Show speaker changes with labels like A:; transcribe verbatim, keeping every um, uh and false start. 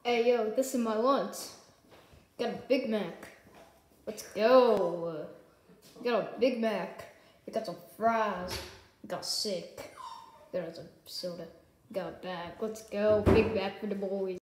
A: Hey yo, this is my lunch. Got a Big Mac. Let's go. Got a Big Mac. I got some fries. Got sick. Got some soda. Got a bag. Let's go. Big Mac for the boys.